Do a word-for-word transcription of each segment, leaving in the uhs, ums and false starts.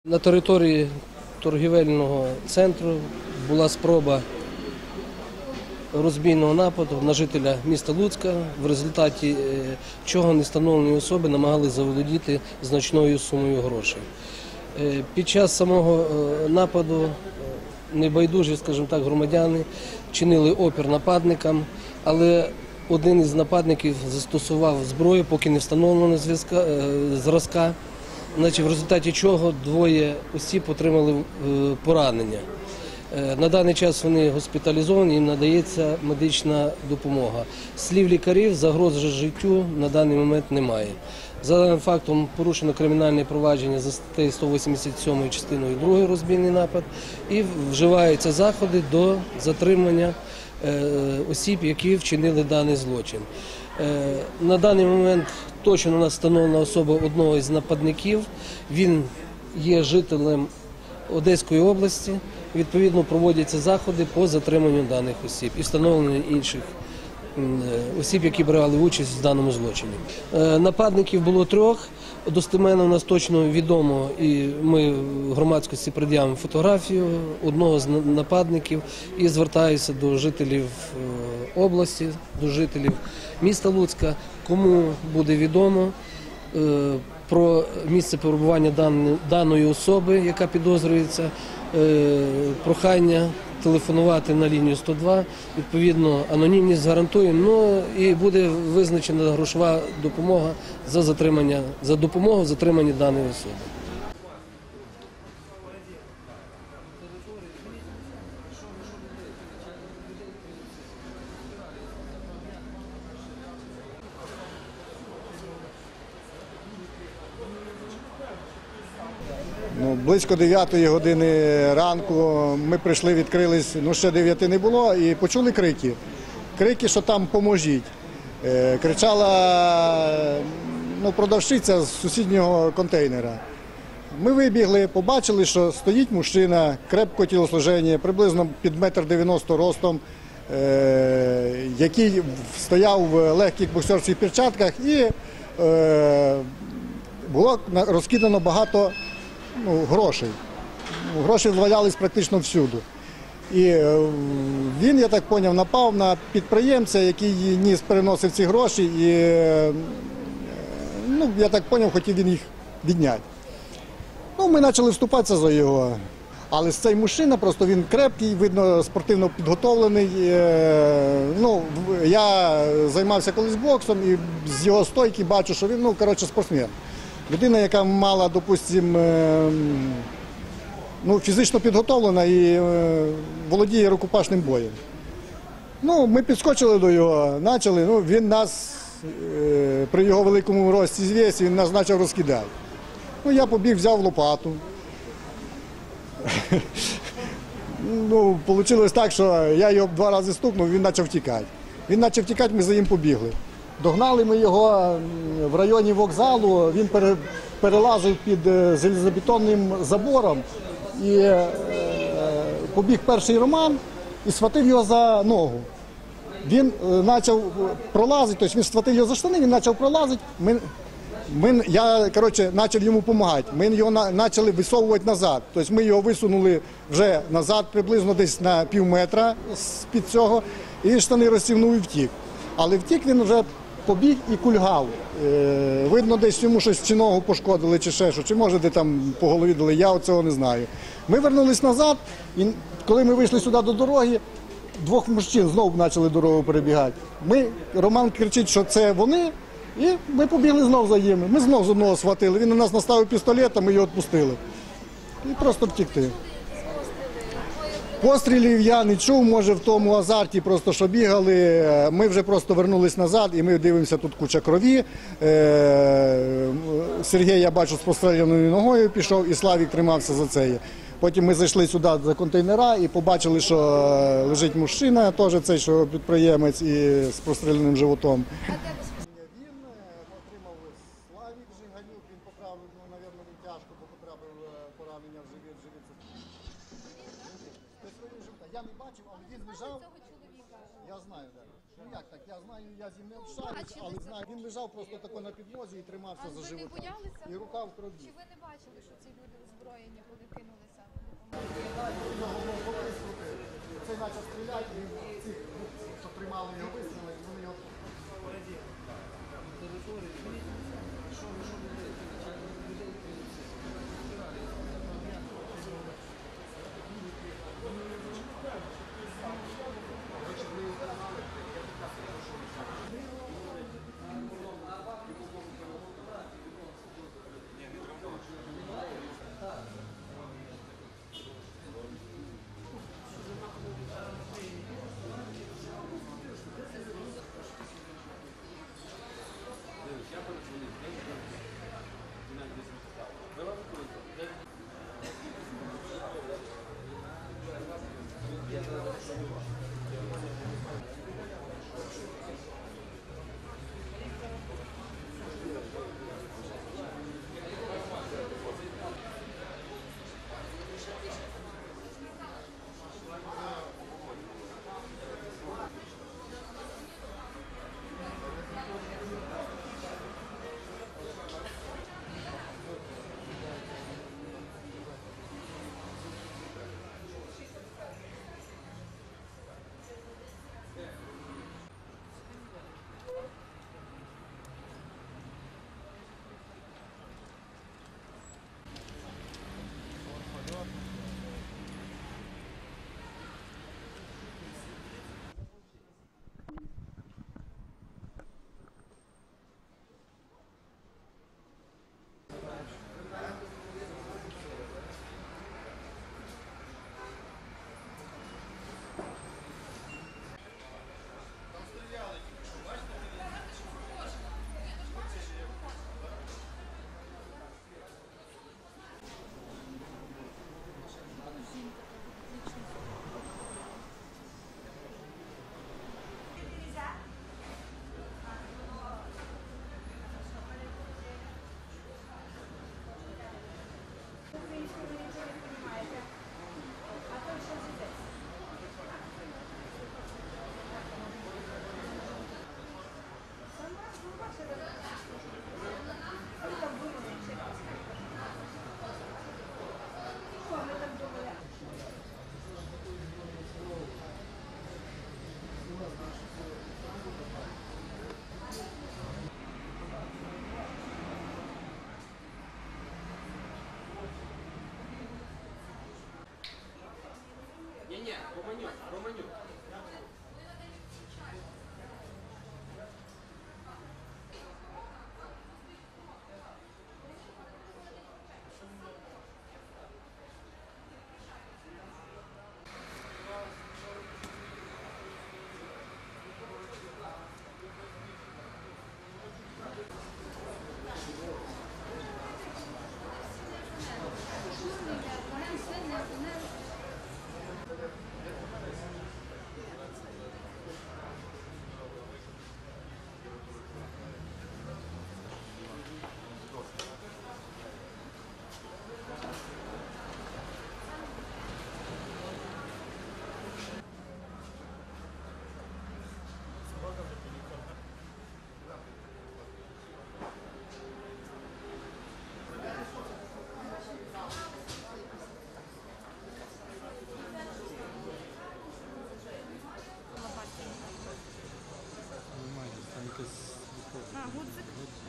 На території торгівельного центру була спроба розбійного нападу на жителя міста Луцька, в результаті чого невстановлені особи намагалися заволодіти значною сумою грошей. Під час самого нападу небайдужі, скажімо так, громадяни чинили опір нападникам, але один із нападників застосував зброю, поки не встановлено зразка, в результаті чого двоє осіб отримали поранення. На даний час вони госпіталізовані, їм надається медична допомога. Слів лікарів, загрози життю на даний момент немає. За даним фактом порушено кримінальне провадження за статтею сто вісімдесят сьомою частиною другою розбійний напад і вживаються заходи до затримання осіб, які вчинили даний злочин. На даний момент точно у нас встановлена особа одного із нападників. Він є жителем Одеської області. Відповідно, проводяться заходи по затриманню даних осіб і встановленню інших осіб, які брали участь в даному злочині. Нападників було трьох. Достеменно у нас точно відомо, і ми громадськості пред'явимо фотографію одного з нападників і звертаюся до жителів області, до жителів міста Луцька, кому буде відомо про місце перебування даної особи, яка підозрюється, прохання телефонувати на лінію сто два, відповідно, анонімність гарантуємо, ну і буде визначена грошова допомога за затримання, за допомогу в затриманні даної особи. Ну, близько дев'ятої години ранку ми прийшли, відкрились, ну ще дев'яти не було, і почули крики. Крики, що там поможіть. Е, кричала ну, продавщиця з сусіднього контейнера. Ми вибігли, побачили, що стоїть мужчина, крепко тілосложення, приблизно під метр дев'яносто ростом, е, який стояв в легких боксерських перчатках, і е, було розкидано багато Ну, грошей. Гроші валялись практично всюди. І він, я так зрозумів, напав на підприємця, який ніс, переносив ці гроші, і, ну, я так зрозумів, хотів він їх відняти. Ну, ми почали вступатися за його. Але цей мужчина, просто він крепкий, видно, спортивно підготовлений. Ну, я займався колись боксом і з його стойки бачу, що він, ну, коротше, спортсмен. Людина, яка мала, допустимо, ну, фізично підготовлена і володіє рукопашним боєм. Ну, ми підскочили до його, почали, ну, він нас, при його великому рості звісі, він нас почав розкидати. Ну, я побіг, взяв лопату. Ну, вийшло так, що я його два рази стукнув, він почав втікати. Він почав втікати, ми за ним побігли. Догнали ми його в районі вокзалу, він перелазив під залізобетонним забором і побіг перший Роман і схватив його за ногу. Він почав пролазити, тобто він схватив його за штани, він почав пролазити. Ми, ми, я, коротше, почав йому допомагати. Ми його почали висовувати назад. Тобто ми його висунули вже назад, приблизно десь на пів метра з-під цього, і він штани розтягнув і втік. Але втік він вже побіг і кульгав. Е, видно, десь йому щось чи ногу пошкодили, чи ще що, чи може де там по голові дали, я цього не знаю. Ми вернулись назад, і коли ми вийшли сюди до дороги, двох мужчин знову почали дорогу перебігати. Ми, Роман кричить, що це вони, і ми побігли знову за ними. Ми знову з одного схватили, він на нас наставив пістолет, а ми його відпустили. І просто втікти. Пострілів я не чув, може в тому азарті просто, що бігали, ми вже просто вернулись назад і ми дивимося, тут куча крові. Сергій, я бачу, з простреленою ногою пішов і Славік тримався за це. Потім ми зайшли сюди за контейнера і побачили, що лежить мужчина, теж цей, що підприємець і з простреленим животом. Він отримав Славік Жиганюк, він потрапив, ну, мабуть, він тяжко, бо потрапив поранення в живіт, живіт. Я не бачив, але він лежав. Я знаю, так. Ну як так? Я знаю, я з ним не общаюсь, бачили але це. знаю, він лежав просто тако на підлозі і тримався А за ви не живота. боялися? І рука в Чи крові. ви не бачили, що ці люди озброєні коли кинулися? Його було вистрілити. Цей почав стріляти, і ці, що тримали його вистріли, вони його Українською ви нічого не розумієте. А то що здесь? Сама, ну, ваша дорога. А ви там думали, чи не? Що ви там думали? Не-не, Романюк, Романюк. А, гудзик.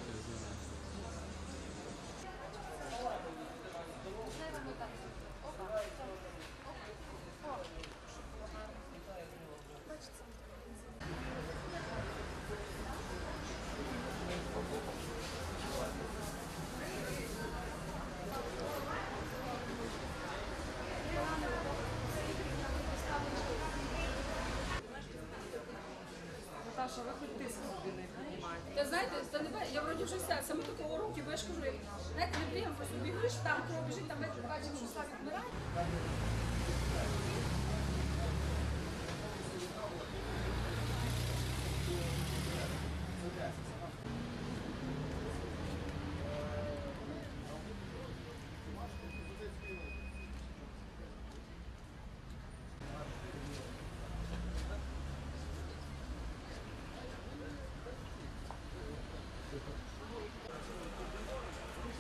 Наташа, ви хоч тиск собі не піднімаєте. Та знаєте, та не бе- я вроді вже все, саме такого року, бо я ж кажу, як, знаєте, не приємно просто бігаєш, там кров біжить, там ви бачиш, що Славік вмирає.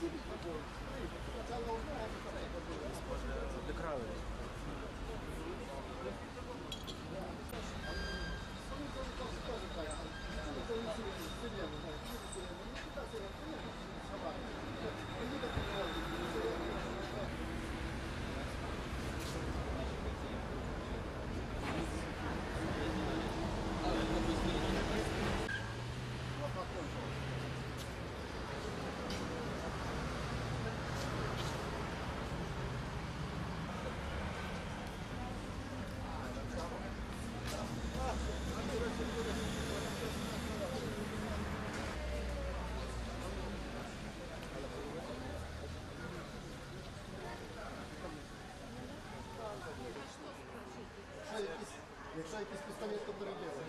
Якщо якийсь, якщо якийсь пістолет, то переділаєш.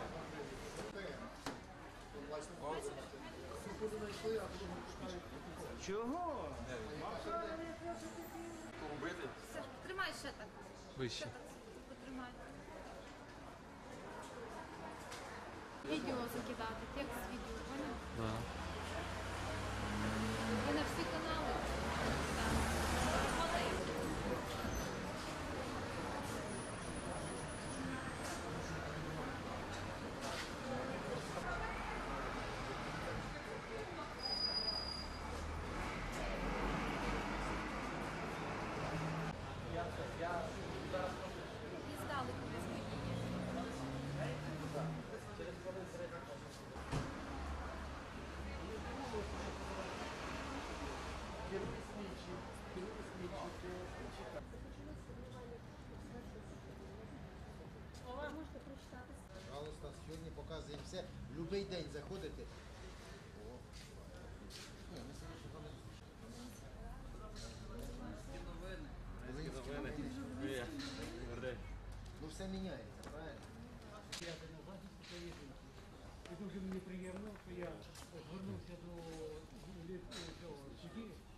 Чого? Саш, потримай ще так. Вище. Ще так потримай. Відео закидати, текст відео, понял? Да. І на всі канали. Так. Смотри. І здалеку без водіння. Пожалуйста, сьогодні показуємо все. В будь-який день заходите. Волинські новини. Ну все міняється, правильно? І дуже мені приємно, що я звернувся до цього судді